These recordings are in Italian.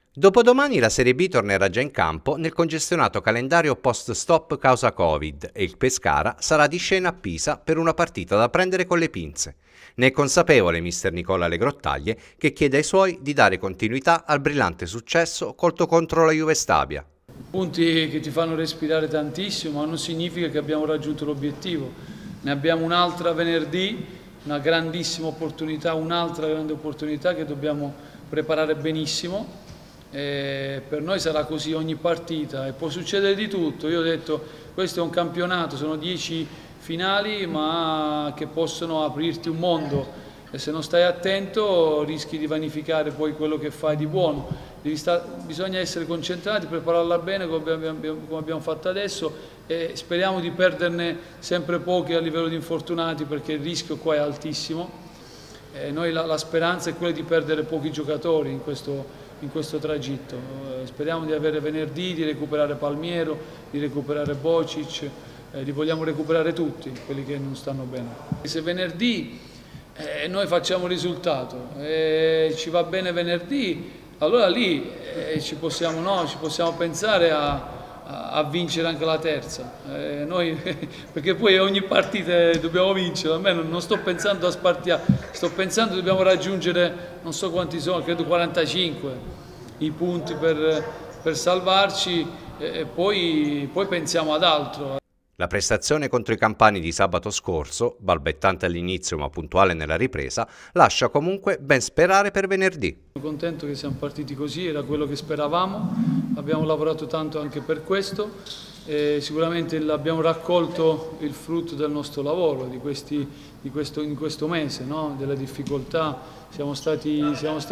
Dopodomani la Serie B tornerà già in campo nel congestionato calendario post-stop causa Covid e il Pescara sarà di scena a Pisa per una partita da prendere con le pinze. Ne è consapevole mister Nicola Legrottaglie, che chiede ai suoi di dare continuità al brillante successo colto contro la Juve Stabia. Punti che ti fanno respirare tantissimo, ma non significa che abbiamo raggiunto l'obiettivo. Ne abbiamo un'altra venerdì, una grandissima opportunità, un'altra grande opportunità che dobbiamo preparare benissimo. Per noi sarà così ogni partita e può succedere di tutto. Io ho detto, questo è un campionato, sono 10 finali ma che possono aprirti un mondo e se non stai attento rischi di vanificare poi quello che fai di buono. Bisogna essere concentrati, prepararla bene come abbiamo fatto adesso e speriamo di perderne sempre pochi a livello di infortunati perché il rischio qua è altissimo. Noi la speranza è quella di perdere pochi giocatori in questo tragitto. Speriamo di avere venerdì, di recuperare Palmiero, di recuperare Bocic, li vogliamo recuperare tutti, quelli che non stanno bene. Se venerdì noi facciamo il risultato, ci va bene venerdì, allora lì ci possiamo pensare a vincere anche la terza, perché poi ogni partita dobbiamo vincere, a me non sto pensando a spartiare, sto pensando che dobbiamo raggiungere, non so quanti sono, credo 45 i punti per salvarci e poi pensiamo ad altro. La prestazione contro i campani di sabato scorso, balbettante all'inizio ma puntuale nella ripresa, lascia comunque ben sperare per venerdì. Sono contento che siamo partiti così, era quello che speravamo, abbiamo lavorato tanto anche per questo e sicuramente abbiamo raccolto il frutto del nostro lavoro in questo mese, no? Delle difficoltà, siamo stati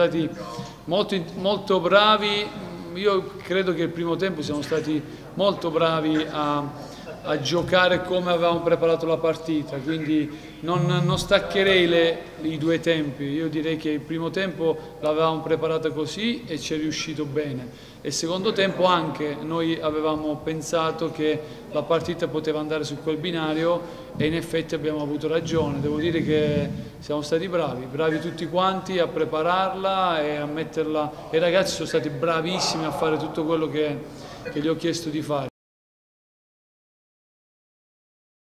molto bravi, io credo che il primo tempo siamo stati molto bravi a giocare come avevamo preparato la partita, quindi non staccherei i due tempi, io direi che il primo tempo l'avevamo preparata così e ci è riuscito bene e il secondo tempo anche noi avevamo pensato che la partita poteva andare su quel binario e in effetti abbiamo avuto ragione, devo dire che siamo stati bravi tutti quanti a prepararla e a metterla e i ragazzi sono stati bravissimi a fare tutto quello che gli ho chiesto di fare.